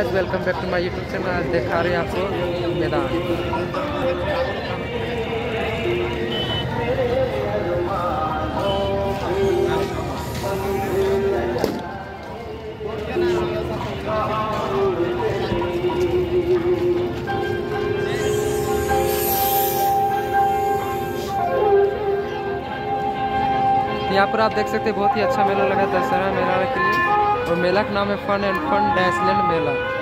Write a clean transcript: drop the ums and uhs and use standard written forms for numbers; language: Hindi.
Guys, welcome back to my YouTube channel. आज दिखा रहे हैं आपको मैदान। यहाँ पर आप देख सकते हैं बहुत ही अच्छा मेला लगा दशहरा मेला के लिए, और मेला का नाम है fun and fun Dashland Mela.